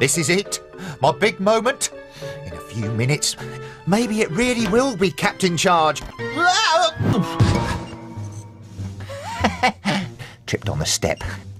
This is it. My big moment. In a few minutes, maybe it really will be Captain Charge. Tripped on the step.